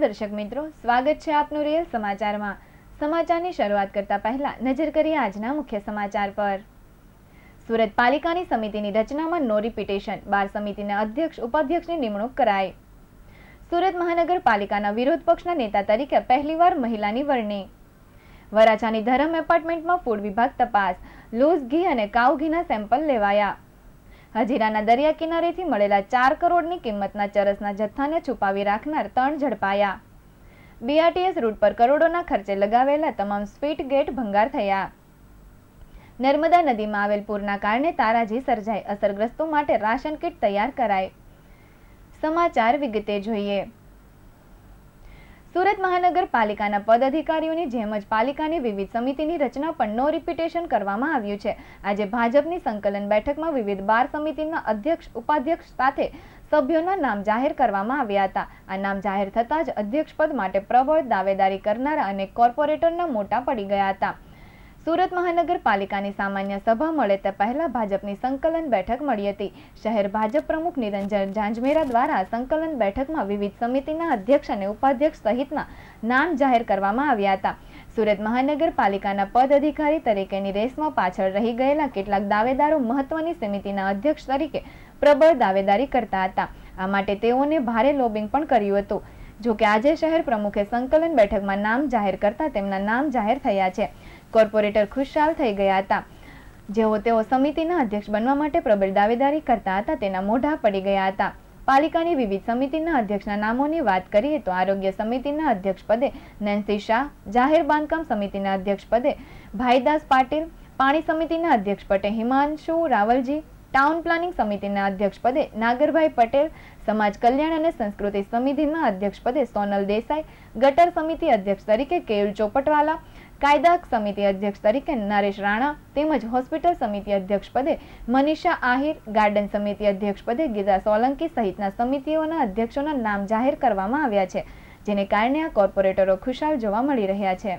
दर्शक मित्रों, स्वागत है आपनु रियल समाचार में। समाचार शुरुआत करता पहला नजर करिए आजना मुख्य समाचार पर। सूरत पालिका समिति रचना में नो रिपीटेशन, बार समिति अध्यक्ष उपाध्यक्ष की निमणूक कराई। सूरत महानगरपालिका विरोध पक्ष नेता तरीके पहलीवार महिला वरणी। वराछा धरम एपार्टमेंट में फूड विभाग तपास, लूज घी और काउ घी सेम्पल लेवाया। हजीराना दरिया किनारे थी मळेला 4 करोड़ किंमतना चरसना जत्थाने छुपावी राखनार 3 झड़पाया। बीआरटीएस रूट पर करोड़ों खर्चे लगावेला तमाम स्वीट गेट भंगार थया। नर्मदा नदी में आवेल पूरना कारणे ताराजी सर्जाई, असरग्रस्तों माटे राशन किट तैयार कराई। समाचार विगते जोईए। सूरत महानगरपालिका पद अधिकारीओनी जेम ज पालिकानी विविध समितिनी रचना पर नो रिपीटेशन करवामां आव्युं छे। आजे भाजपनी संकलन बैठक में विविध बार समितिना अध्यक्ष उपाध्यक्ष साथे सभ्योना नाम जाहेर करवामां आव्या हता। आ नाम जाहेर थतां ज अध्यक्ष पद माटे प्रबळ दावेदारी करनारा अनेक कोर्पोरेटरना मोटा पड़ी गया हता। सूरत महानगरपालिकानी सामान्य सभा मळे ते पहला भाजपनी संकलन बैठक मळी हती। शहर भाजप प्रमुख निरंजन झांझमेरा द्वारा संकलन बैठक में विविध समितिना अध्यक्ष और उपाध्यक्ष सहितना नाम जाहेर करवामां आव्या हता। सूरत महानगरपालिकाना पद अधिकारी तरीकेनी रेसमां पाछळ रही गयेला केटलाक दावेदारो महत्वनी समितिना अध्यक्ष तरीके प्रबळ दावेदारी करता हता। आ माटे तेओने भारे लॉबिंग पण कर्युं हतुं। जो कि आज शहर प्रमुखे संकलन बैठक में नाम जाहेर करता तेमना नाम जाहेर थया छे। कोर्पोरेटर खुशहाल थई गया था। जेओ तेओ समितिना अध्यक्ष बनवा माटे प्रबल दावेदारी करता हता तेना मोढा पड़ी गया था। पालिकानी विविध समितिना अध्यक्षना नामोनी वात करीए तो आरोग्य समितिना अध्यक्ष पदे नैन्सी शाह, जाहेर बांधकाम समितिना अध्यक्ष पदे भाईदास पाटील, पाणी समितिना अध्यक्ष पदे हिमांशु रावलजी, टाउन प्लानिंग समितिना अध्यक्ष पदे नागरभाई पटेल, समाज कल्याण और संस्कृति समितिना अध्यक्ष पदे सोनल देसाई, गटर समिति अध्यक्ष तरीके केयुल चोपटवाला, कायदा समिति अध्यक्ष तरीके नरेश राणा तेमज होस्पिटल समिति अध्यक्ष पदे मनीषा आहिर, गार्डन समिति अध्यक्ष पदे गीता सोलंकी सहितना समितिओना अध्यक्षोना नाम जाहेर करवामां आव्या छे, जेने कारणे आ कोर्पोरेटरो खुशाल जोवा मळी रह्या छे।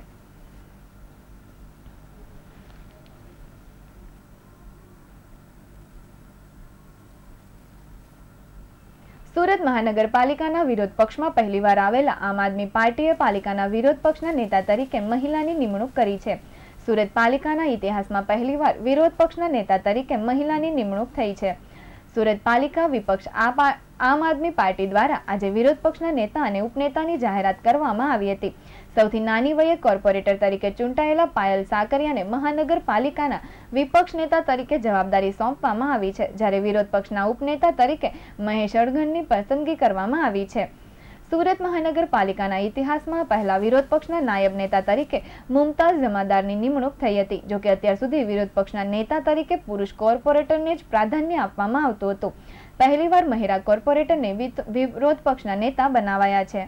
सूरत महानगरपालिकाना विरोध पक्ष में पहलीवार आवेला आम आदमी पार्टीए पालिकाना विरोध पक्षना नेता तरीके महिलानी निमणूक करी छे। सूरत पालिकाना इतिहास में पहलीवार विरोध पक्षना नेता तरीके महिलानी निमणूक थई छे। सूरत पालिका विपक्ष आम आदमी पार्टी द्वारा आज विरोध पक्षना नेता और उपनेतानी जाहेरात करवामां आवी हती। सौथी नानी वये कोर्पोरेटर तरीके चूंटायेला पायल साकरियाने महानगरपालिकाना विपक्ष नेता तरीके जवाबदारी सोंपवामां आवी छे, ज्यारे विरोध पक्षना उपनेता तरीके महेश अड़गणनी पसंदगी करवामां आवी छे। सूरत महानगरपालिकाना इतिहास में पहला विरोध पक्षना नायब नेता तरीके मुमताज जमादारनी निमणूक थई हती। जो कि अत्यार सुधी विरोध पक्षना नेता तरीके पुरुष कोर्पोरेटरने ज प्राधान्य आपवामां आवतुं हतुं। पहलीवार महिला कोर्पोरेटरने विरोध पक्षना नेता बनावाया छे।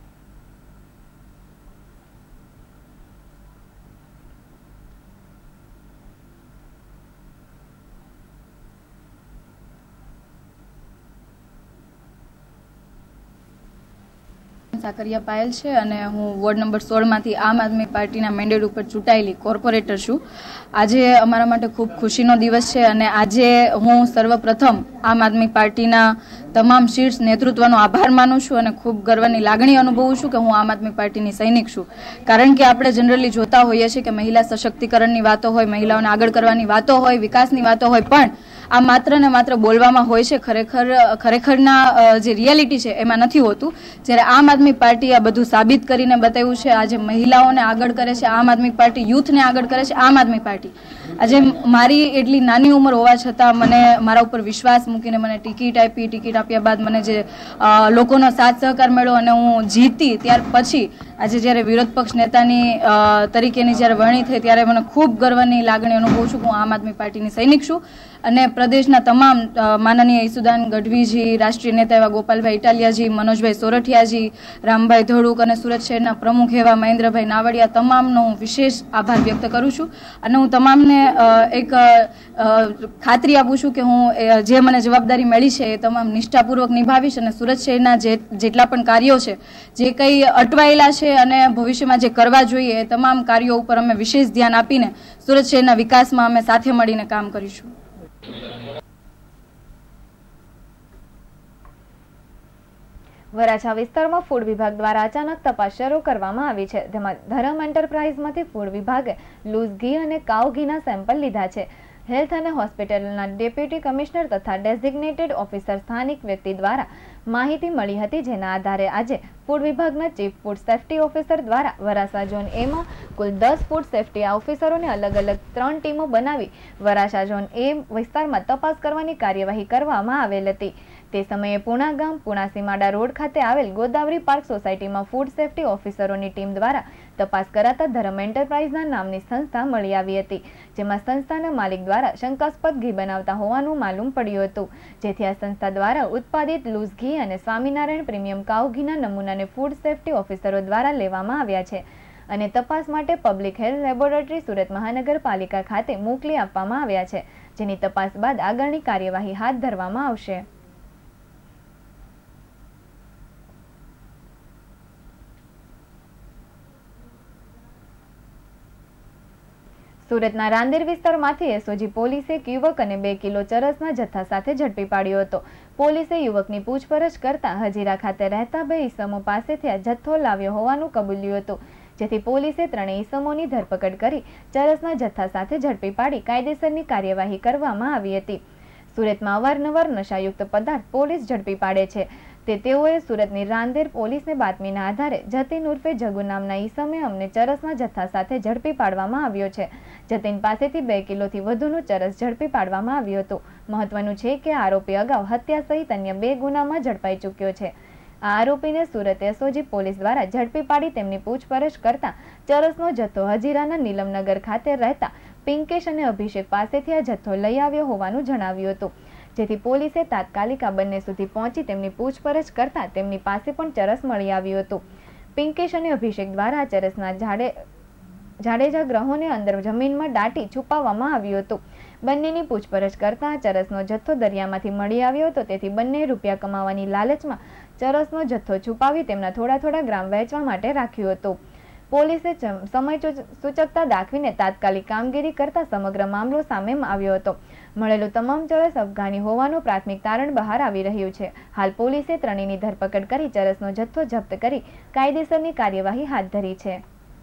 साकरिया पायल छे अने हूँ वोर्ड नंबर 16 मांथी आम आदमी पार्टीना मेन्डेट पर चूंटायेली कोर्पोरेटर छुं। आजे अमारा माटे खूब खुशीनो दिवस छे अने आजे हूँ सर्वप्रथम आम आदमी पार्टीना तमाम शीर्ष नेतृत्वनो आभार मानु छुं अने खूब गर्वनी लागणी अनुभवुं छुं के हूँ आम आदमी पार्टीनी सैनिक छुं। कारण के आपणे जनरली जोता होईए छीए के महिला सशक्तिकरणनी वातो होय, महिलाओने आगळ करवानी वातो होय, विकासनी वातो होय, पण आ मात्र ने मात्र बोलवामां होय छे, खरेखरना जे रियालिटी छे एमां नथी होतुं। ज्यारे आम आदमी पार्टी आ बधुं साबित करीने बताव्युं छे। आज महिलाओने आगळ करे छे आम आदमी पार्टी, यूथने आगळ करे छे आम आदमी पार्टी। आज मारी एटली नानी उंमर होवा छतां मने मारा उपर विश्वास मूकीने मने टिकिट आपी, टिकिट आप्या बाद मने जे लोकोनो साथ सहकार मळ्यो अने हूँ जीती, त्यार पछी आज ज्यारे विरोध पक्ष नेतानी तरीकेनी ज्यारे वरणी थई त्यारे मने खूब गर्वनी लागणी अनुभवुं छुं। हूँ आम आदमी पार्टीनी सैनिक छुं અને પ્રદેશના તમામ માનનીય ઈસુદાન ગઢવીજી, રાષ્ટ્રીય નેતા એવા ગોપાલભાઈ ઇટાલિયાજી, મનોજભાઈ સોરઠિયાજી, રામભાઈ ધોળુક અને સુરત શહેરના પ્રમુખ એવા મહેન્દ્રભાઈ નાવડિયા તમામનો હું વિશેષ આભાર વ્યક્ત કરું છું અને હું તમામને એક ખાતરી આપું છું કે હું જે મને જવાબદારી મળી છે એ તમામ નિષ્ઠાપૂર્વક નિભાવીશ અને સુરત શહેરના જેટલા પણ કાર્યો છે, જે કંઈ અટવાયેલા છે અને ભવિષ્યમાં જે કરવા જોઈએ એ તમામ કાર્યો ઉપર અમે વિશેષ ધ્યાન આપીને સુરત શહેરના વિકાસમાં અમે સાથે મળીને કામ કરીશું। વરાછા વિસ્તારમાં ફૂડ વિભાગ દ્વારા અચાનક તપાસ શરૂ કરવામાં આવી છે, જેમાં ધરમ એન્ટરપ્રાઇઝમાંથી ફૂડ વિભાગે લૂઝ ઘી અને કાઉ ઘીના સેમ્પલ લીધા છે. હેલ્થ અને હોસ્પિટલના ડેપ્યુટી કમિશનર તથા ડેઝિગ્નેટેડ ઓફિસર સ્થાનિક વ્યક્તિ દ્વારા માહિતી મળી હતી, જેના આધારે આજે ફૂડ વિભાગના ચીફ ફૂડ સેફ્ટી ઓફિસર દ્વારા વરાછા ઝોન એમાં કુલ 10 ફૂડ સેફ્ટી ઓફિસરોને અલગ અલગ 3 ટીમો બનાવી વરાછા ઝોન એ વિસ્તારમાં તપાસ કરવાની કાર્યવાહી કરવામાં આવેલ હતી. તે સમયે પુણા ગામ પુણા સીમાડા રોડ ખાતે આવેલ ગોદાવરી પાર્ક સોસાયટીમાં ફૂડ સેફ્ટી ઓફિસરોની ટીમ દ્વારા તપાસ કરાતા ધરમ એન્ટરપ્રાઇઝના નામની સંસ્થા મળી આવી હતી, જેમાં સંસ્થાના માલિક દ્વારા શંકાસ્પદ ઘી બનાવતા હોવાનું માલુમ પડ્યું હતું, જેથી આ સંસ્થા દ્વારા ઉત્પાદિત લૂઝ ઘી અને સ્વામિનારાયણ પ્રીમિયમ કાઉ ઘીના નમૂનાને ફૂડ સેફ્ટી ઓફિસરો દ્વારા લેવામાં આવ્યા છે અને તપાસ માટે પબ્લિક હેલ્થ લેબોરેટરી સુરત મહાનગરપાલિકા ખાતે મોકલી આપવામાં આવ્યા છે, જેની તપાસ બાદ આગળની કાર્યવાહી હાથ ધરવામાં આવશે. સુરતના રાંદેર વિસ્તારમાંથી એસઓજી પોલીસે એક યુવક અને 2 કિલો ચરસના જથ્થા સાથે ઝડપી પાડ્યો હતો. પોલીસે યુવકની પૂછપરછ કરતા હજીરા ખાતે રહેતા 2 ઈસમો પાસેથી આ જથ્થો લાવ્યો હોવાનું કબૂલ્યું હતું, જેથી પોલીસે 3 ઈસમોની ધરપકડ કરી ચરસના જથ્થા સાથે ઝડપી પાડી કાયદેસરની કાર્યવાહી કરવામાં આવી હતી. સુરતમાં અવારનવાર નશાયુક્ત પદાર્થ પોલીસ ઝડપી પાડે છે, તેઓએ સુરતની રાંદેર પોલીસને બાતમીના આધારે જતીન ઉર્ફે જગુ નામના ઈસમે અમને ચરસના જથ્થા સાથે ઝડપી પાડવામાં આવ્યો છે. જતીન પાસેથી 2 કિલોથી વધુનું ચરસ ઝડપી પાડવામાં આવ્યું હતું. મહત્વનું છે કે આરોપી અગાઉ હત્યા સહિત અન્ય 2 ગુનામાં ઝડપાઈ ચૂક્યો છે. આ આરોપીને સુરત એસઓજી પોલીસ દ્વારા ઝડપી પાડી તેમની પૂછપરછ કરતા ચરસનો જથ્થો હજીરાના નીલમનગર ખાતે રહેતા પિંકેશ અને અભિષેક પાસેથી આ જથ્થો લઈ આવ્યો હોવાનું જણાવ્યું હતું, જેથી પોલીસે તાત્કાલિક આ બંને સુધી પહોંચી તેમની પૂછપરછ કરતા તેમની પાસે પણ ચરસ મળી આવ્યું હતું. પિંકેશ અને અભિષેક દ્વારા આ ચરસના જાડેજા ગ્રહોને અંદર જમીનમાં દાટી છુપાવવામાં આવ્યું હતું. બંનેની પૂછપરછ કરતા ચરસનો જથ્થો દરિયામાંથી મળી આવ્યો હતો, તેથી બંને રૂપિયા કમાવાની લાલચમાં ચરસનો જથ્થો છુપાવી તેમના થોડા ગ્રામ વહેંચવા માટે રાખ્યું હતું. પોલીસે સમય સૂચકતા દાખવીને તાત્કાલિક કામગીરી કરતા સમગ્ર મામલો સામે આવ્યો હતો. મળેલું તમામ ચરસ અફઘાની હોવાનું પ્રાથમિક તારણ બહાર આવી રહ્યું છે. હાલ પોલીસે ત્રણેયની ધરપકડ કરી ચરસનો જથ્થો જપ્ત કરી કાયદેસરની કાર્યવાહી હાથ ધરી છે.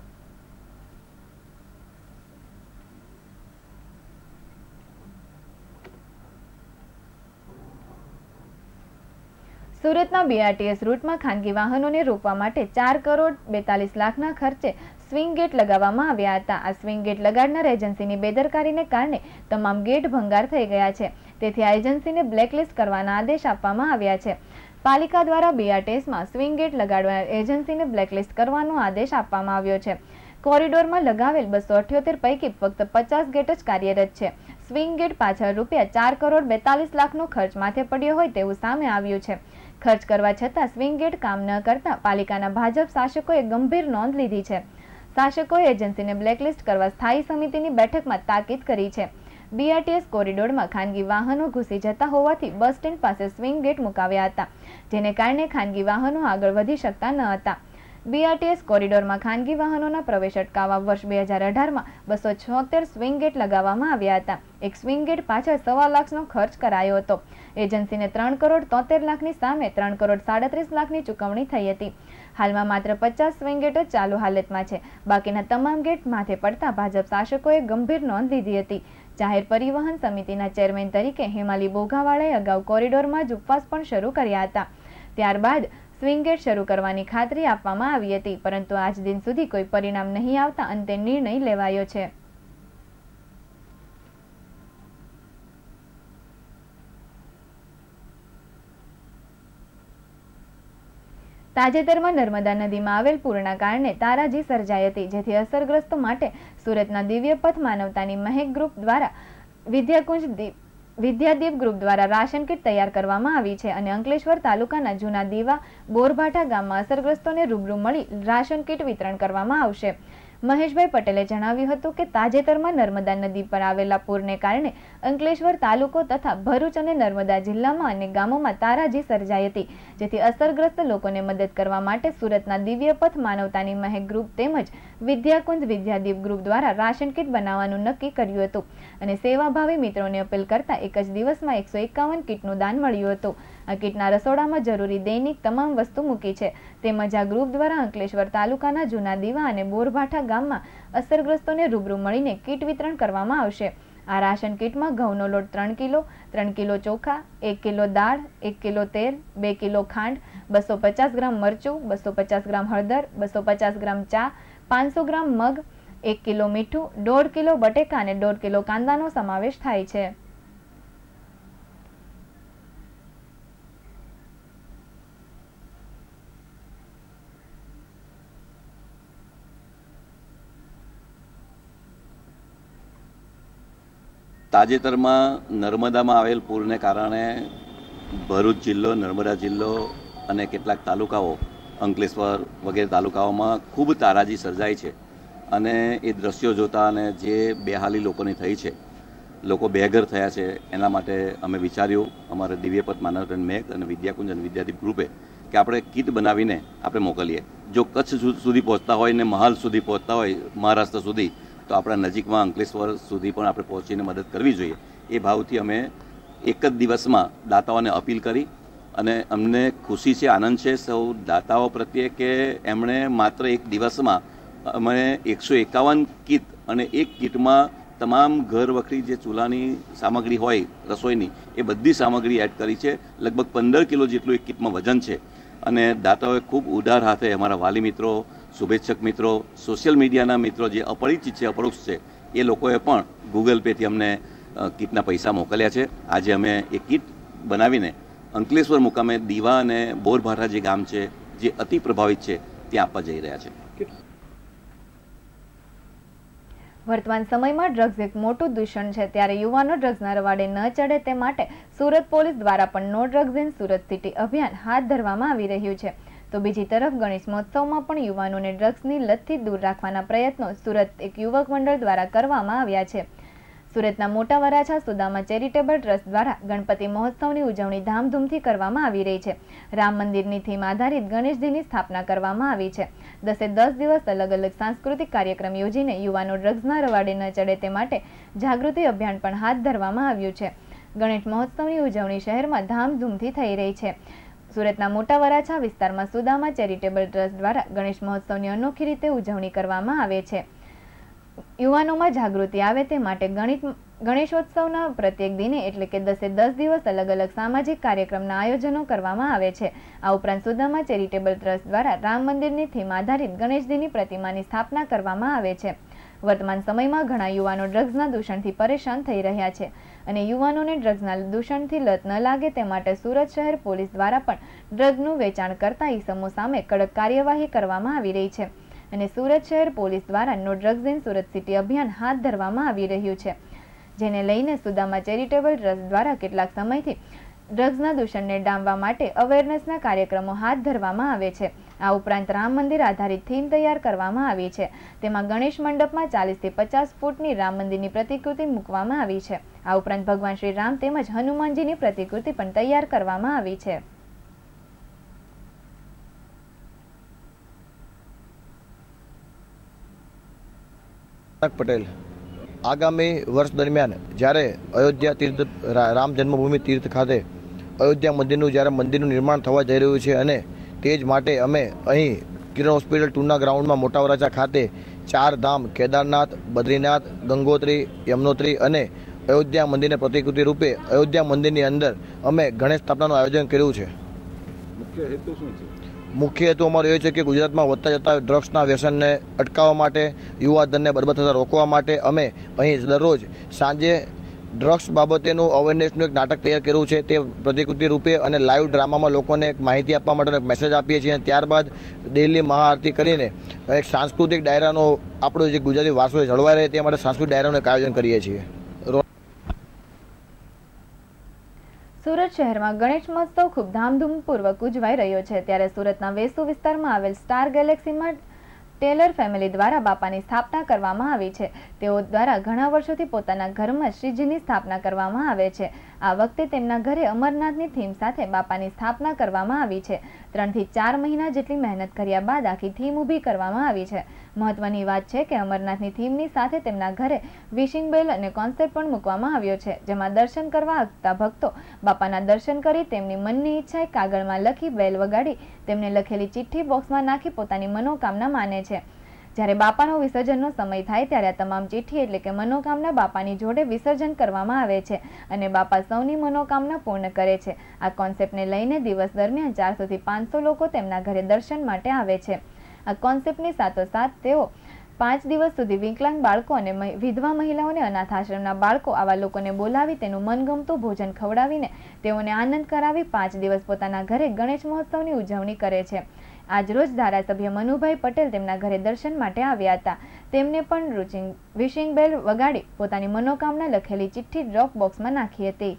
સુરતના બીઆરટીએસ રૂટમાં ખાનગી વાહનોને રોકવા માટે 4 કરોડ 42 લાખના ખર્ચે સ્વિંગ ગેટ લગાવવામાં આવ્યા હતા. આ સ્વિંગ ગેટ લગાડનાર એજન્સીની બેદરકારીને કારણે તમામ ગેટ ભંગાર થઈ ગયા છે, તેથી આ એજન્સીને બ્લેકલિસ્ટ કરવાના આદેશ આપવામાં આવ્યા છે. પાલિકા દ્વારા બીઆરટીએસમાં સ્વિંગ ગેટ લગાડનાર એજન્સીને બ્લેકલિસ્ટ કરવાનો આદેશ આપવામાં આવ્યો છે. કોરિડોરમાં લગાવેલ 278 પૈકી ફક્ત 50 ગેટ જ કાર્યરત છે. સ્વિંગ ગેટ પાછળ રૂપિયા 4 કરોડ 42 લાખનો ખર્ચ માથે પડ્યો હોય તેવું સામે આવ્યું છે. ખર્ચ કરવા છતાં સ્વિંગ ગેટ કામ ન કરતા પાલિકાના ભાજપ શાસકોએ ગંભીર નોંધ લીધી છે. શાસકોએ એજન્સીને બ્લેકલિસ્ટ કરવા સ્થાયી સમિતિની બેઠકમાં તાકીદ કરી છે. બીઆરટીએસ કોરિડોરમાં ખાનગી વાહનો ઘૂસી જતા હોવાથી બસ સ્ટેન્ડ પાસે સ્વિંગ ગેટ મુકાવ્યા હતા, જેને કારણે ખાનગી વાહનો આગળ વધી શકતા ન હતા. બીઆરટીએસ કોરિડોરમાં ખાનગી વાહનોના પ્રવેશ અટકાવવા વર્ષ 2018માં 276 સ્વિંગ ગેટ લગાવવામાં આવ્યા હતા. એક સ્વિંગ ગેટ પાછળ 1.25 લાખનો ખર્ચ કરાયો હતો. એજન્સીને 3 કરોડ 73 લાખની સામે 3 કરોડ 37 લાખની ચૂકવણી થઈ હતી. હાલમાં માત્ર 50 સ્વિંગ ગેટ જ ચાલુ હાલતમાં છે. બાકીના તમામ ગેટ માથે પડતા ભાજપ શાસકોએ ગંભીર નોંધ લીધી હતી. જાહેર પરિવહન સમિતિના ચેરમેન તરીકે હેમાલી બોઘાવાળાએ અગાઉ કોરિડોરમાં જ ઉપવાસ પણ શરૂ કર્યા હતા. ત્યારબાદ સ્વિંગ ગેટ શરૂ કરવાની ખાતરી આપવામાં આવી હતી, પરંતુ આજ દિન સુધી કોઈ પરિણામ નહીં આવતા અંતે નિર્ણય લેવાયો છે. તાજેતરમાં નર્મદા નદીમાં આવેલ પૂરના કારણે તારાજી સર્જાઈ હતી, જેથી અસરગ્રસ્તો માટે સુરતના દિવ્યપથ માનવતાની મહેક ગ્રુપ દ્વારા વિદ્યાદીપ ગ્રુપ દ્વારા રાશન કીટ તૈયાર કરવામાં આવી છે અને અંકલેશ્વર તાલુકાના જૂના દીવા બોરભાઠા ગામમાં અસરગ્રસ્તોને રૂબરૂ મળી રાશન કીટ વિતરણ કરવામાં આવશે. મહેશભાઈ પટેલે જણાવ્યું હતું કે તાજેતરમાં નર્મદા નદી પર આવેલા પૂરને કારણે અંકલેશ્વર તાલુકો તથા ભરૂચ અને નર્મદા જિલ્લામાં અનેક ગામોમાં તારાજી સર્જાઈ હતી, જેથી અસરગ્રસ્ત લોકોને મદદ કરવા માટે સુરતના દિવ્યપથ માનવતાની મહેક ગ્રુપ તેમજ વિદ્યાકુંજ વિદ્યાદીપ ગ્રુપ દ્વારા રાશન કીટ બનાવવાનું નક્કી કર્યું હતું અને સેવાભાવી મિત્રોને અપીલ કરતા એક જ દિવસમાં 151 કીટનું દાન મળ્યું હતું. આ કિટના રસોડામાં જરૂરી દૈનિક તમામ વસ્તુ મૂકી છે. તેમજ આ ગ્રુપ દ્વારા અંકલેશ્વર તાલુકાના જૂના દીવા અને બોરભાઠા ગામમાં અસરગ્રસ્તોને રૂબરૂ મળીને કીટ વિતરણ કરવામાં આવશે. આ રાશન કીટમાં ઘઉંનો લોટ 3 કિલો, 3 કિલો ચોખા, 1 કિલો દાળ, 1 કિલો તેલ, 2 કિલો ખાંડ, 250 ગ્રામ મરચું, 250 ગ્રામ હળદર, 250 ગ્રામ ચા, 500 ગ્રામ મગ, 1 કિલો મીઠું, 1.5 કિલો બટેકા અને 1.5 કિલો કાંદાનો સમાવેશ થાય છે. તાજેતરમાં નર્મદામાં આવેલ પૂરને કારણે ભરૂચ જિલ્લો, નર્મદા જિલ્લો અને કેટલાક તાલુકાઓ, અંકલેશ્વર વગેરે તાલુકાઓમાં ખૂબ તારાજી સર્જાઈ છે. અને એ દ્રશ્યો જોતા અને જે બેહાલી લોકોની થઈ છે, લોકો બેઘર થયા છે, એના માટે અમે વિચાર્યું અમારે દિવ્યપથ માનવતન મેઘ અને વિદ્યાકુંજ અને વિદ્યાદીપ ગ્રુપે કે આપણે કીટ બનાવીને આપણે મોકલીએ. જો કચ્છ સુધી પહોંચતા હોય ને મહાલ સુધી પહોંચતા હોય, મહારાષ્ટ્ર સુધી, તો આપણા નજીકમાં અંકલેશ્વર સુધી પણ આપણે પહોંચીને મદદ કરવી જોઈએ. એ ભાવથી અમે એક જ દિવસમાં દાતાઓને અપીલ કરી અને અમને ખુશી છે, આનંદ છે સૌ દાતાઓ પ્રત્યે કે એમણે માત્ર એક દિવસમાં અમે 151 કીટ અને એક કીટમાં તમામ ઘર વખરી જે ચૂલાની સામગ્રી હોય રસોઈની એ બધી સામગ્રી એડ કરી છે. લગભગ 15 કિલો જેટલું એક કીટમાં વજન છે. અને દાતાઓએ ખૂબ ઉદાર હાથે અમારા વાલી મિત્રો, શુભેચ્છક મિત્રો, સોશિયલ મીડિયાના મિત્રો જે અપરિચિત છે, અપરોક્ષ છે, એ લોકોએ પણ ગૂગલ પેથી અમને કીટના પૈસા મોકલ્યા છે. આજે અમે એ કીટ બનાવીને અંકલેશ્વર મુકામે દીવા અને બોરભાઠા જે ગામ છે, જે અતિ પ્રભાવિત છે, ત્યાં આપવા જઈ રહ્યા છે. વર્તમાન સમયમાં ડ્રગ્સ એક મોટું દૂષણ છે, ત્યારે યુવાનો ડ્રગ્સના રવાડે ન ચડે તે માટે સુરત પોલીસ દ્વારા પણ no drugs in Surat city અભિયાન હાથ ધરવામાં આવી રહ્યું છે. તો બીજી તરફ ગણેશ મહોત્સવમાં પણ યુવાનોને ડ્રગ્સની લતથી દૂર રાખવાના પ્રયત્નો સુરત એક યુવક મંડળ દ્વારા કરવામાં આવ્યા છે. સુરતના મોટા વરાછા સુદામા ચેરિટેબલ ટ્રસ્ટ દ્વારા ગણપતિ મહોત્સવની ઉજવણી ધામધૂમથી કરવામાં આવી રહી છે. રામ મંદિરની થીમ આધારિત ગણેશજીની સ્થાપના કરવામાં આવી છે. 10 દિવસ અલગ અલગ સાંસ્કૃતિક કાર્યક્રમ યોજીને યુવાનો ડ્રગ્સના રવાડે ન ચડે તે માટે જાગૃતિ અભિયાન પણ હાથ ધરવામાં આવ્યું છે. ગણેશ મહોત્સવની ઉજવણી શહેરમાં ધામધૂમથી થઈ રહી છે. સુરતના મોટા વરાછા વિસ્તારમાં સુદામા ચેરિટેબલ ટ્રસ્ટ દ્વારા ગણેશ મહોત્સવની અનોખી રીતે ઉજવણી કરવામાં આવે છે. યુવાનોમાં જાગૃતિ આવે તે માટે ગણેશોત્સવના પ્રત્યેક દિને એટલે કે 10 દિવસ અલગ અલગ સામાજિક કાર્યક્રમના આયોજનો કરવામાં આવે છે. આ ઉપરાંત સુદામા ચેરિટેબલ ટ્રસ્ટ દ્વારા રામ મંદિરની થીમ આધારિત ગણેશજીની પ્રતિમાની સ્થાપના કરવામાં આવે છે. વર્તમાન સમયમાં ઘણા યુવાનો ડ્રગ્સના દૂષણથી પરેશાન થઈ રહ્યા છે અને યુવાનોને ડ્રગ્સના દૂષણથી લત ન લાગે તે માટે સુરત શહેર પોલીસ દ્વારા પણ ડ્રગ્સનું વેચાણ કરતા ઈસમો સામે કડક કાર્યવાહી કરવામાં આવી રહી છે અને સુરત શહેર પોલીસ દ્વારા no drugs in Surat city અભિયાન હાથ ધરવામાં આવી રહ્યું છે, જેને લઈને સુદામા ચેરિટેબલ ટ્રસ્ટ દ્વારા કેટલાક સમયથી ડ્રગ્સના દૂષણને ડામવા માટે અવેરનેસના કાર્યક્રમો હાથ ધરવામાં આવે છે. આ ઉપરાંત રામ મંદિર આધારિત થીમ તૈયાર કરવામાં આવી છે. તેમાં ગણેશ મંડપમાં 40 થી 50 ફૂટની રામ મંદિરની પ્રતિકૃતિ મૂકવામાં આવી છે. આ ઉપરાંત ભગવાન શ્રી રામ તેમજ હનુમાનજીની પ્રતિકૃતિ પણ તૈયાર કરવામાં આવી છે. પટેલ આગામી વર્ષ દરમિયાન જ્યારે અયોધ્યા તીર્થ રામ જન્મભૂમિ તીર્થ ખાતે અયોધ્યા મંદિરનું જ્યારે મંદિરનું નિર્માણ થવા જઈ રહ્યું છે અને તે જ માટે અમે અહીં કિરણ હોસ્પિટલ 2ના ગ્રાઉન્ડમાં મોટા વરાછા ખાતે 4 ધામ કેદારનાથ, બદ્રીનાથ, ગંગોત્રી, યમનોત્રી અને અયોધ્યા મંદિરને પ્રતિકૃતિ રૂપે અયોધ્યા મંદિરની અંદર અમે ગણેશ સ્થાપનાનું આયોજન કર્યું છે. મુખ્ય હેતુ શું છે? મુખ્ય હેતુ અમારો એ છે કે ગુજરાતમાં વધતા જતા ડ્રગ્સના વ્યસનને અટકાવવા માટે, યુવાધનને બરબાદ થતા રોકવા માટે અમે અહીં દરરોજ સાંજે ડ્રગ્સ બાબતેનું અવેરનેસનું એક નાટક તૈયાર કર્યું છે. તે પ્રતિકૃતિ રૂપે અને લાઈવ ડ્રામામાં લોકોને એક માહિતી આપવા માટેનો એક મેસેજ આપીએ છીએ અને ત્યારબાદ ડેલી મહાઆરતી કરીને એક સાંસ્કૃતિક ડાયરાનો આપણો જે ગુજરાતી વારસો જળવાઈ રહે તે માટે સાંસ્કૃતિક ડાયરાનું એક આયોજન કરીએ છીએ. સુરત શહેરમાં ગણેશ મહોત્સવ ખૂબ ધામધૂમપૂર્વક ઉજવાઈ રહ્યો છે, ત્યારે સુરતના વેસુ વિસ્તારમાં આવેલ સ્ટાર ગેલેક્સીમાં ટેલર ફેમિલી દ્વારા બાપાની સ્થાપના કરવામાં આવી છે. તેઓ દ્વારા ઘણા વર્ષોથી પોતાના ઘરમાં શ્રીજીની સ્થાપના કરવામાં આવે છે. આ વખતે તેમના ઘરે અમરનાથની થીમ સાથે બાપાની સ્થાપના કરવામાં આવી છે। 3 થી 4 મહિના જેટલી મહેનત કર્યા બાદ આખી થીમ ઊભી કરવામાં આવી છે। મહત્વની વાત છે કે અમરનાથની થીમની સાથે તેમના ઘરે વિશિંગ બેલ અને કોન્સેપ્ટ પણ મૂકવામાં આવ્યો છે, જેમાં દર્શન કરવા આવતા ભક્તો બાપાના દર્શન કરી તેમની મનની ઈચ્છા કાગળમાં લખી બેલ વગાડી તેમને લખેલી ચિઠ્ઠી બોક્સમાં નાખી પોતાની મનોકામના માને છે। જ્યારે બાપાનો વિસર્જનનો સમય થાય ત્યારે આ તમામ ચિઠ્ઠી એટલે કે મનોકામના બાપાની જોડે વિસર્જન કરવામાં આવે છે અને બાપા સૌની મનોકામના પૂર્ણ કરે છે। આ કોન્સેપ્ટને લઈને દિવસ દરમિયાન 400 થી 500 લોકો તેમના ઘરે દર્શન માટે આવે છે। આ કોન્સેપ્ટની સાથોસાથ તેઓ 5 દિવસ સુધી વિકલાંગ બાળકો અને વિધવા મહિલાઓને અનાથ આશ્રમના બાળકો આવા લોકોને બોલાવી તેનું મનગમતું ભોજન ખવડાવીને તેઓને આનંદ કરાવી 5 દિવસ પોતાના ઘરે ગણેશ મહોત્સવની ઉજવણી કરે છે। આજરોજ ધારાસભ્ય મનુભાઈ પટેલ તેમના ઘરે દર્શન માટે આવ્યા હતા। તેમને પણ વિશિંગ બેલ વગાડી પોતાની મનોકામના લખેલી ચિઠ્ઠી ડ્રોપ બોક્સમાં નાખી હતી।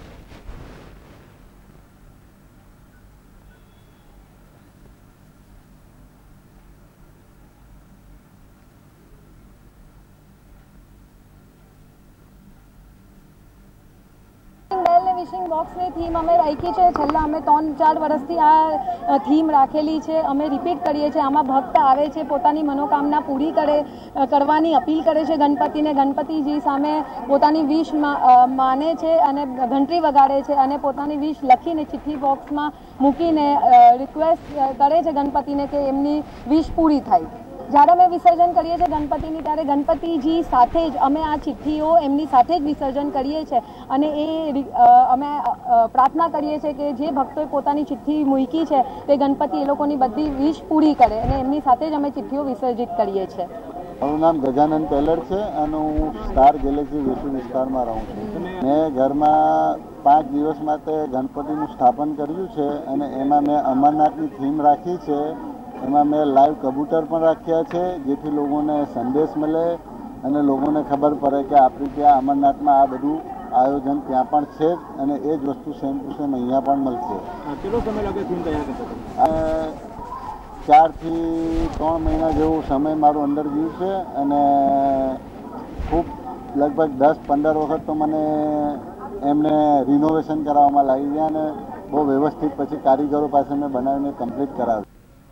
વિશિંગ બોક્સની થીમ અમે રાખી છે। છેલ્લા અમે 3-4 વર્ષથી આ થીમ રાખેલી છે। અમે રિપીટ કરીએ છીએ। આમાં ભક્ત આવે છે, પોતાની મનોકામના પૂરી કરવાની અપીલ કરે છે ગણપતિને। ગણપતિજી સામે પોતાની વિશ માને છે અને ઘંટડી વગાડે છે અને પોતાની વિશ લખીને ચિઠ્ઠી બોક્સમાં મૂકીને રિક્વેસ્ટ કરે છે ગણપતિને કે એમની વિશ પૂરી થાય। જ્યારે અમે વિસર્જન કરીએ છીએ ગણપતિની ત્યારે ગણપતિજી સાથે જ અમે આ ચિઠ્ઠીઓ એમની સાથે જ વિસર્જન કરીએ છીએ અને અમે પ્રાર્થના કરીએ છીએ કે જે ભક્તોએ પોતાની ચિઠ્ઠી મૂકી છે તે ગણપતિ એ લોકોની બધી વિશ પૂરી કરે અને એમની સાથે જ અમે ચિઠ્ઠીઓ વિસર્જિત કરીએ છીએ। મારું નામ ગજાનન ટેલર છે અને હું સ્ટાર ગેલેક્સી વેસુ વિસ્તારમાં રહું છું। મેં ઘરમાં 5 દિવસ માટે ગણપતિનું સ્થાપન કર્યું છે અને એમાં મેં અમરનાથની થીમ રાખી છે। એમાં મેં લાઈવ કબૂતર પણ રાખ્યા છે જેથી લોકોને સંદેશ મળે અને લોકોને ખબર પડે કે આપણી ત્યાં અમરનાથમાં આ બધું આયોજન ત્યાં પણ છે અને એ જ વસ્તુ સેમ ટુ સેમ અહીંયા પણ મળશે। કેટલો સમય લાગે થીમ તૈયાર કરતા? 4 થી 3 મહિના જેવો સમય મારું અંદર ગયું છે અને ખૂબ લગભગ 10-15 વખત તો મને એમને રિનોવેશન કરાવવામાં લાગી ગયા અને બહુ વ્યવસ્થિત પછી કારીગરો પાસે મેં બનાવીને કમ્પ્લીટ કરાવ્યું।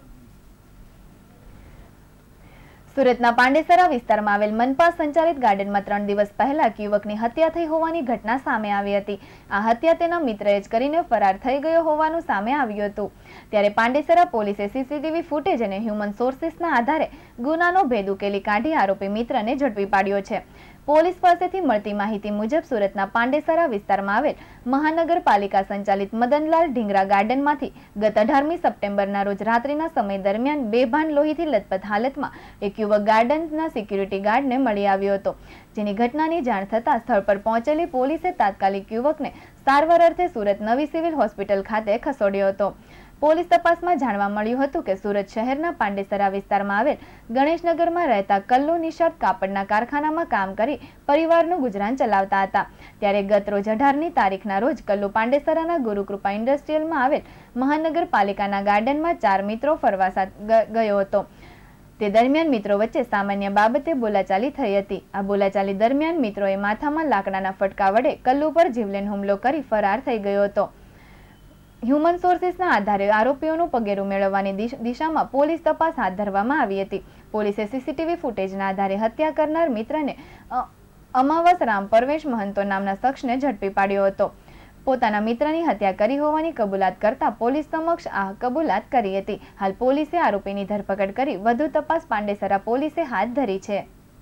સુરતના પાંડેસરા વિસ્તારમાં આવેલ મનપા સંચાલિત ગાર્ડનમાં 3 દિવસ પહેલા યુવકની હત્યા થઈ હોવાની ઘટના સામે આવી હતી। આ હત્યા તેના મિત્રએ જ કરીને ફરાર થઈ ગયો હોવાનું સામે આવ્યું હતું। ત્યારે પાંડેસરા પોલીસે સીસીટીવી ફૂટેજ અને હ્યુમન સોર્સિસના આધારે ગુનાનો ભેદ ઉકેલી કાઢી આરોપી મિત્રને ઝડપી પાડ્યો છે। પોલીસ પાસેથી મળતી માહિતી મુજબ સુરતના પાંડેસરા વિસ્તારમાં આવેલ મહાનગરપાલિકા સંચાલિત મદનલાલ ઢીંગરા ગાર્ડનમાંથી ગત 18મી સપ્ટેમ્બરના રોજ રાત્રિના સમય દરમિયાન બેભાન લોહીથી લથપથ હાલતમાં એક યુવક ગાર્ડનના સિક્યુરિટી ગાર્ડને મળી આવ્યો હતો, જેની ઘટનાની જાણ થતાં સ્થળ પર પહોંચેલી પોલીસે તાત્કાલિક યુવકને સારવાર અર્થે સુરત નવી સિવિલ હોસ્પિટલ ખાતે ખસેડ્યો હતો। પોલીસ તપાસમાં જાણવા મળ્યું હતું કે સુરત શહેરના પાંડેસરા વિસ્તારમાં આવેલ ગણેશનગરમાં રહેતા કલ્લુ નિષાદ કાપડના કારખાનામાં કામ કરી પરિવારનું ગુજરાન ચલાવતા હતા। ત્યારે ગત રોજ 18મી તારીખના રોજ કલ્લુ પાંડેસરાના ગુરુકૃપા ઇન્ડસ્ટ્રીયલમાં આવેલ મહાનગરપાલિકાના ગાર્ડનમાં 4 મિત્રો ફરવા ગયો હતો। તે દરમિયાન મિત્રો વચ્ચે સામાન્ય બાબતે બોલાચાલી થઈ હતી। આ બોલાચાલી દરમિયાન મિત્રોએ માથામાં લાકડાના ફટકા વડે કલ્લુ પર જીવલેણ હુમલો કરી ફરાર થઈ ગયો હતો। હ્યુમન સોર્સિસના આધારે આરોપીઓનું પગેરું મેળવવાની દિશામાં પોલીસ તપાસ હાથ ધરવામાં આવી હતી। પોલીસે સીસીટીવી ફૂટેજના આધારે હત્યા કરનાર મિત્રને અમાવસ રામ પરવેશ મહંતો નામના શખ્સને ઝડપી પાડ્યો હતો। પોતાના મિત્રની હત્યા કરી હોવાની કબૂલાત કરતા પોલીસ સમક્ષ આ કબૂલાત કરી હતી। હાલ પોલીસે આરોપીની ધરપકડ કરી વધુ તપાસ પાંડેસરા પોલીસે હાથ ધરી છે।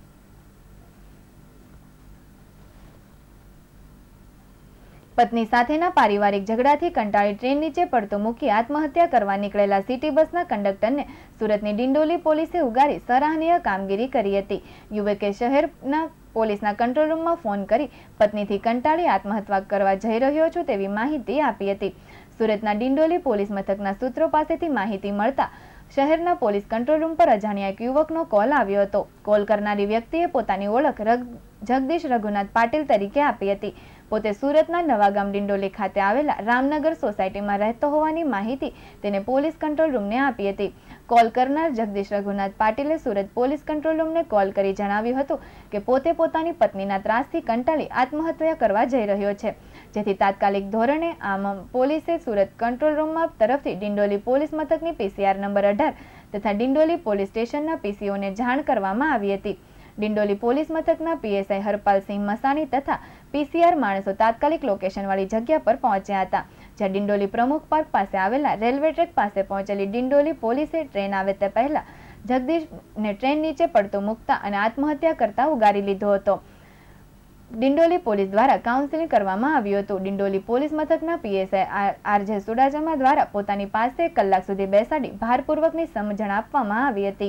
પત્ની સાથેના પારિવારિક ઝઘડાથી કંટાળી ટ્રેન નીચે પડતો મૂકી આત્મહત્યા કરવા નીકળેલા સિટી બસના કંડક્ટરને સુરતની ડિંડોલી પોલીસે ઉગારી સરાહનીય કામગીરી કરી હતી। યુવકે શહેરના પોલીસના કંટ્રોલ રૂમમાં ફોન કરી પત્નીથી કંટાળી આત્મહત્યા કરવા જઈ રહ્યો છું તેવી માહિતી આપી હતી। સુરતના ડિંડોલી પોલીસ મથકના સૂત્રો પાસેથી માહિતી મળતા શહેરના પોલીસ કંટ્રોલ રૂમ પર અજાણ્યા એક યુવકનો કોલ આવ્યો હતો। કોલ કરનારી વ્યક્તિએ પોતાની ઓળખ જગદીશ રઘુનાથ પાટીલ તરીકે આપી હતી। પોતે સુરતના નવાગામ ડિંડોલી ખાતે આવેલા રામનગર સોસાયટીમાં રહેતો હોવાની માહિતી તેને પોલીસ કંટ્રોલ રૂમને આપી હતી। કોલ કરનાર જગદીશ રઘુનાથ પાટીલે સુરત પોલીસ કંટ્રોલ રૂમને કોલ કરી જણાવ્યું હતું કે પોતે પોતાની પત્નીના ત્રાસથી કંટાળી આત્મહત્યા કરવા જઈ રહ્યો છે। જેથી તાત્કાલિક ધોરણે પોલીસે સુરત કંટ્રોલ રૂમમાં તરફથી ડિંડોલી પોલીસ મથકની PCR નંબર 18 તથા ડિંડોલી પોલીસ સ્ટેશનના PCOને જાણ કરવામાં આવી હતી. ડિંડોલી પોલીસ મથકના PSI હરપાલસિંહ મસાણી તથા PCR માણસો તાત્કાલિક લોકેશનવાળી જગ્યા પર પહોંચ્યા હતા. જ્યાં ડિંડોલી પ્રમુખ પાર્ક પાસે આવેલા રેલવે ટ્રેક પાસે પહોંચેલી ડિંડોલી પોલીસે ટ્રેન આવે તે પહેલા જગદીશને ટ્રેન નીચે પડતો મૂકતા અને આત્મહત્યા કરતા ઉગારી લીધો હતો. ડિંડોલી પોલીસ દ્વારા કાઉન્સેલિંગ કરવામાં આવ્યું હતું. ડિંડોલી પોલીસ મથકના PSI RJ સુડાચમા દ્વારા પોતાની પાસે 1 કલાક સુધી બેસાડી ભારપૂર્વકની સમજણ આપવામાં આવી હતી.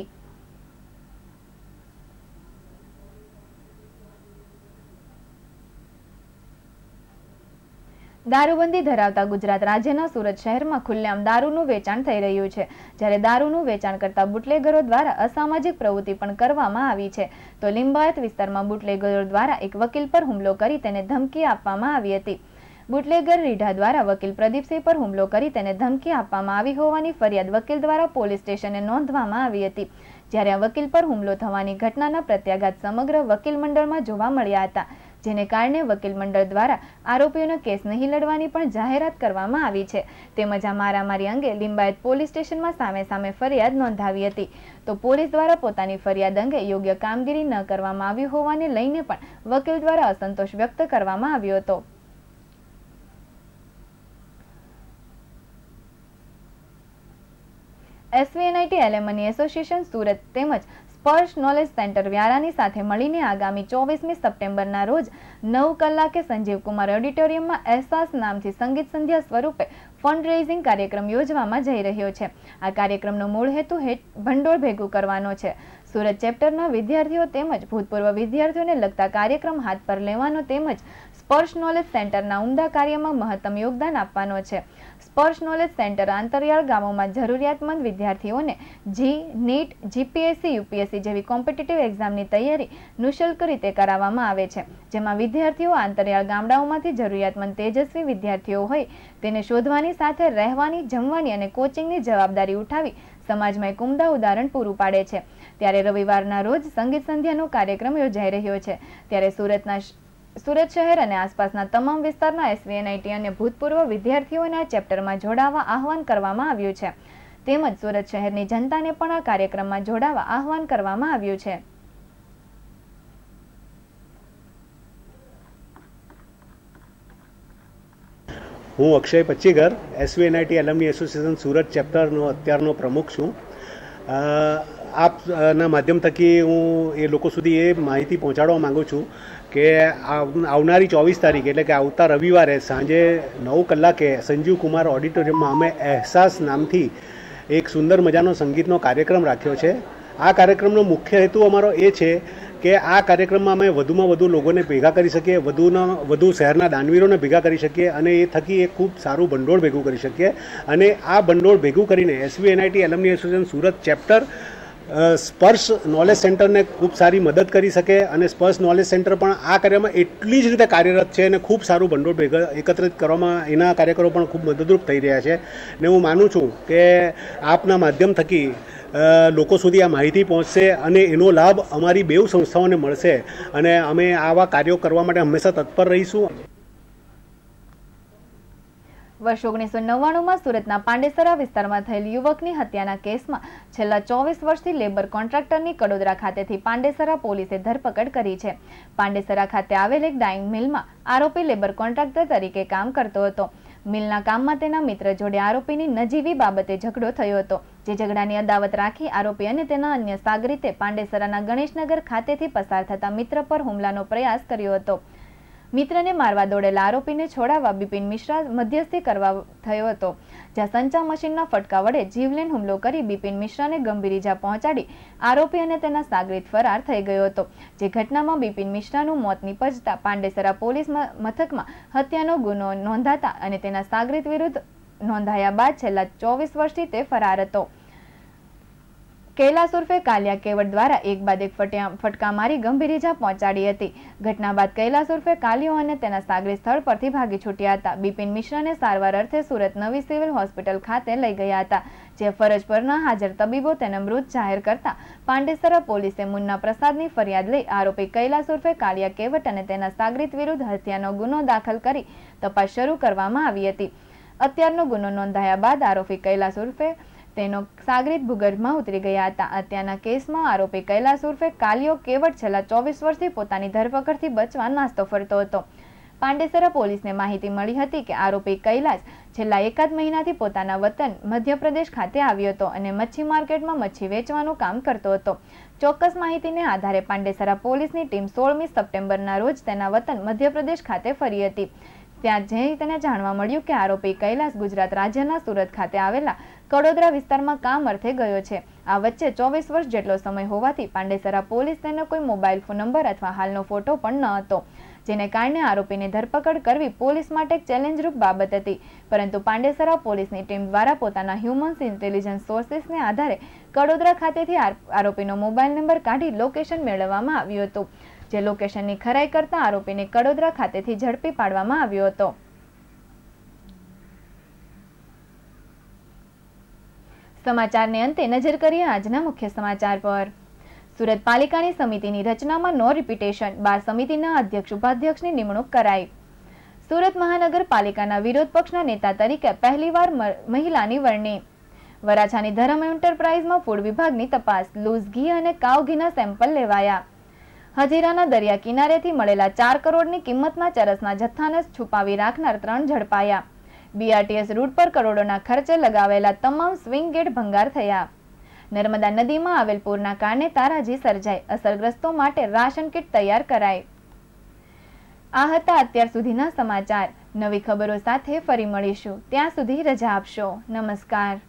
દારૂબંધી ધરાવતા ગુજરાત રાજ્યના સુરત શહેરમાં ખુલ્લેઆમ દારૂનું વેચાણ થઈ રહ્યું છે. જ્યારે દારૂનું વેચાણ કરતા બુટલેગરો દ્વારા અસામાજિક પ્રવૃત્તિ પણ કરવામાં આવી છે. તો લિંબાયત વિસ્તારમાં બુટલેગરો દ્વારા એક વકીલ પર હુમલો કરી તેને ધમકી આપવામાં આવી હતી. બુટલેગર રીઢા દ્વારા વકીલ પ્રદીપસિંહ પર હુમલો કરી તેને ધમકી આપવામાં આવી હોવાની ફરિયાદ વકીલ દ્વારા પોલીસ સ્ટેશને નોંધવામાં આવી હતી. જ્યારે આ વકીલ પર હુમલો થવાની ઘટનાના પ્રત્યાઘાત સમગ્ર વકીલ મંડળમાં જોવા મળ્યા હતા, જેને કારણે વકીલ મંડળ દ્વારા આરોપીઓનો કેસ નહીં લડવાની પણ જાહેરાત કરવામાં આવી છે. તેમજ આ મારામારી અંગે લિંબાયત પોલીસ સ્ટેશનમાં સામે ફરિયાદ નોંધાવી હતી. તો પોલીસ દ્વારા પોતાની ફરિયાદ અંગે યોગ્ય કામગીરી ન કરવામાં આવી હોવાને લઈને પણ વકીલ દ્વારા અસંતોષ વ્યક્ત કરવામાં આવ્યો હતો. SVNIT એલ્યુમની એસોસિએશન સુરત તેમજ સ્પર્શ નોલેજ સેન્ટર વ્યારાની સાથે મળીને આગામી 24મી સપ્ટેમ્બરના રોજ 9 કલાકે સંજીવ કુમાર ઓડિટોરિયમમાં અહેસાસ નામથી સંગીત સંધ્યા સ્વરૂપે ફંડ રેઇઝિંગ કાર્યક્રમ યોજવામાં જઈ રહ્યો છે. આ કાર્યક્રમનો મૂળ હેતુ ભંડોળ ભેગું કરવાનો છે. સુરત ચેપ્ટરના વિદ્યાર્થીઓ તેમજ ભૂતપૂર્વ વિદ્યાર્થીઓને લગતા કાર્યક્રમ હાથ પર લેવાનો તેમજ સ્પર્શ નોલેજ સેન્ટરના ઉમદા કાર્યમાં મહત્તમ યોગદાન આપવાનો છે. સ્પર્શ નોલેજ સેન્ટર આંતરિયાળ ગામોમાં જરૂરિયાતમંદ વિદ્યાર્થીઓને NEET, GPSC, UPSC જેવી કોમ્પિટિટિવ એક્ઝામની તૈયારી નિઃશુલ્ક રીતે કરાવવામાં આવે છે. જેમાં વિદ્યાર્થીઓ આંતરિયાળ ગામડાઓમાંથી જરૂરિયાતમંદ તેજસ્વી વિદ્યાર્થીઓ હોય તેને શોધવાની સાથે રહેવાની, જમવાની અને કોચિંગની જવાબદારી ઉઠાવી સમાજમાં એક ઉમદા ઉદાહરણ પૂરું પાડે છે. ત્યારે રવિવારના રોજ સંગીત સંધ્યાનો કાર્યક્રમ યોજાઈ રહ્યો છે. ત્યારે સુરત શહેર અને આસપાસના તમામ વિસ્તારના SVNIT અને ભૂતપૂર્વ વિદ્યાર્થીઓને આ ચેપ્ટરમાં જોડાવા આહવાન કરવામાં આવ્યું છે. તેમજ સુરત શહેરની જનતાને પણ આ કાર્યક્રમમાં જોડાવા આહવાન કરવામાં આવ્યું છે. હું Akshay Pachchigar SVNIT alumni association Surat ચેપ્ટરનો અત્યારનો પ્રમુખ છું. આપના માધ્યમ થકી હું એ લોકો સુધી એ માહિતી પહોંચાડવા માગું છું કે આવનારી 24 તારીખ એટલે કે આવતા રવિવારે સાંજે 9 કલાકે સંજીવ કુમાર ઓડિટોરિયમમાં અમે અહેસાસ નામથી એક સુંદર મજાનો સંગીતનો કાર્યક્રમ રાખ્યો છે. આ કાર્યક્રમનો મુખ્ય હેતુ અમારો એ છે કે આ કાર્યક્રમમાં અમે વધુમાં વધુ લોકોને ભેગા કરી શકીએ, વધુ શહેરના દાનવીરોને ભેગા કરી શકીએ અને એ થકી એક ખૂબ સારું ભંડોળ ભેગું કરી શકીએ. અને આ ભંડોળ ભેગું કરીને SVNIT alumni association Surat chapter Sparsh knowledge સેન્ટરને ખૂબ સારી મદદ કરી શકે અને સ્પર્શ નોલેજ સેન્ટર પણ આ કાર્યમાં એટલી જ રીતે કાર્યરત છે અને ખૂબ સારું ભંડોળ એકત્રિત કરવામાં એના કાર્યકરો પણ ખૂબ મદદરૂપ થઈ રહ્યા છે. ને હું માનું છું કે આપના માધ્યમ થકી લોકો સુધી આ માહિતી પહોંચશે અને એનો લાભ અમારી બેઉ સંસ્થાઓને મળશે અને અમે આવા કાર્યો કરવા માટે હંમેશા તત્પર રહીશું. વર્ષ 1999માં સુરતના પાંડેસરા વિસ્તારમાં થયેલ યુવકની હત્યાના કેસમાં છેલ્લા 24 વર્ષથી લેબર કોન્ટ્રાક્ટરની કડોદરા ખાતેથી પાંડેસરા પોલીસે ધરપકડ કરી છે. પાંડેસરા ખાતે આવેલ એક ડાઇંગ મિલમાં આરોપી લેબર કોન્ટ્રાક્ટર તરીકે કામ કરતો હતો. મિલના કામમાં તેના મિત્ર જોડે આરોપીની નજીવી બાબતે ઝઘડો થયો હતો. જે ઝઘડાની અદાવત રાખી આરોપી અને તેના અન્ય સાગરીતે પાંડેસરાના ગણેશનગર ખાતેથી પસાર થતા મિત્ર પર હુમલાનો પ્રયાસ કર્યો હતો. મિત્રને મારવા દોડેલા આરોપીને છોડાવવા બિપિન મિશ્રા મધ્યસ્થી કરવા થયો હતો. જ્યાં સંચા મશીનના ફટકા વડે જીવલેણ હુમલો કરી બિપિન મિશ્રાને ગંભીર ઈજા પહોંચાડી આરોપી અને તેના સાગરીત ફરાર થઈ ગયો હતો. જે ઘટનામાં બિપિન મિશ્રાનું મોત નિપજતા પાંડેસરા પોલીસ મથકમાં હત્યાનો ગુનો નોંધાતા અને તેના સાગરીત વિરુદ્ધ નોંધાયા બાદ છેલ્લા 24 વર્ષથી તે ફરાર હતો. કૈલાસ ઉર્ફે કાલિયા કેવડ દ્વારા એક બાદ એક ફટકા મારી ગંભીર ઈજા પહોંચાડી હતી. ઘટના બાદ કૈલાસ ઉર્ફે કાલિયો અને તેના સાગરીત સ્થળ પરથી ભાગી છૂટ્યા હતા. બિપિન મિશ્રાને સારવાર અર્થે સુરત નવી સિવિલ હોસ્પિટલ ખાતે લઈ ગયા હતા. જે ફરજ પર ન હાજર તબીબો તેને મૃત જાહેર કરતા પાંડેસરા પોલીસે મુન્ના પ્રસાદની ફરિયાદ લઈ આરોપી કૈલાસ ઉર્ફે કાળિયા કેવટ અને તેના સાગરીત વિરુદ્ધ હત્યાનો ગુનો દાખલ કરી તપાસ શરૂ કરવામાં આવી હતી. હત્યાનો ગુનો નોંધાયા બાદ આરોપી કૈલાસ ઉર્ફે તેનો સાગરીત ભૂગર્ભમાં ઉતરી ગયા હતા. હત્યાના કેસમાં આરોપી કૈલાસ ઉર્ફે કાલિયો કેવટ છેલ્લા 24 વર્ષથી પોતાની ધરપકડથી બચવા નાસ્તો ફરતો હતો. પાંડેસરા પોલીસને માહિતી મળી હતી કે આરોપી કૈલાસ છેલ્લા એકાદ મહિનાથી પોતાના વતન મધ્યપ્રદેશ ખાતે આવ્યો હતો અને મચ્છી માર્કેટમાં મચ્છી વેચવાનું કામ કરતો હતો. ચોક્કસ માહિતીને આધારે પાંડેસરા પોલીસની ટીમ 16મી સપ્ટેમ્બરના રોજ તેના વતન મધ્યપ્રદેશ ખાતે ફરી હતી. ત્યાં જઈ તેને જાણવા મળ્યું કે આરોપી કૈલાસ ગુજરાત રાજ્યના સુરત ખાતે આવેલા કડોદરા વિસ્તારમાં કામ અર્થે ગયો છે. આ વચ્ચે 24 વર્ષ જેટલો સમય હોવાથી પાંડેસરા પોલીસ તેનો કોઈ મોબાઈલ ફોન નંબર અથવા હાલનો ફોટો પણ ન હતો, જેને કારણે આરોપીની ધરપકડ કરવી પોલીસ માટે એક ચેલેન્જરૂપ બાબત હતી. પરંતુ પાંડેસરા પોલીસની ટીમ દ્વારા પોતાના હ્યુમન ઇન્ટેલિજન્સ સોર્સિસને આધારે કડોદરા ખાતેથી આરોપીનો મોબાઈલ નંબર કાઢી લોકેશન મેળવવામાં આવ્યું હતું. જે લોકેશનની ખરાઈ કરતા આરોપીને કડોદરા ખાતેથી ઝડપી પાડવામાં આવ્યો હતો. સમાચારને અંતે નજર કરીએ આજના મુખ્ય સમાચાર પર. સુરત પાલિકાની સમિતિની રચનામાં નો રિપીટેશન, 12 સમિતિના અધ્યક્ષ ઉપાધ્યક્ષની નિમણૂક કરાઈ. સુરત મહાનગરપાલિકાના વિરોધ પક્ષના નેતા તરીકે પહેલીવાર મહિલાની વરણી. વરાછાની ધરમ એન્ટરપ્રાઇઝમાં ફૂડ વિભાગની તપાસ, લૂઝ ઘી અને કાવ ઘીના સેમ્પલ લેવાયા. હજીરાના દરિયા કિનારેથી મળેલા 4 કરોડની કિંમતના ચરસના જથ્થાને છુપાવી રાખનાર 3 ઝડપાયા. BRTS રૂટ પર કરોડોના ખર્ચે લગાવેલા તમામ સ્વિંગ ગેટ ભંગાર થયા. નર્મદા નદીમાં આવેલ પૂરના કારણે તારાજી સર્જાઈ, અસરગ્રસ્તો માટે રાશન કીટ તૈયાર કરાઈ. આ હતા અત્યાર સુધીના સમાચાર. નવી ખબરો સાથે ફરી મળીશું. ત્યાં સુધી રજા આપશો. નમસ્કાર.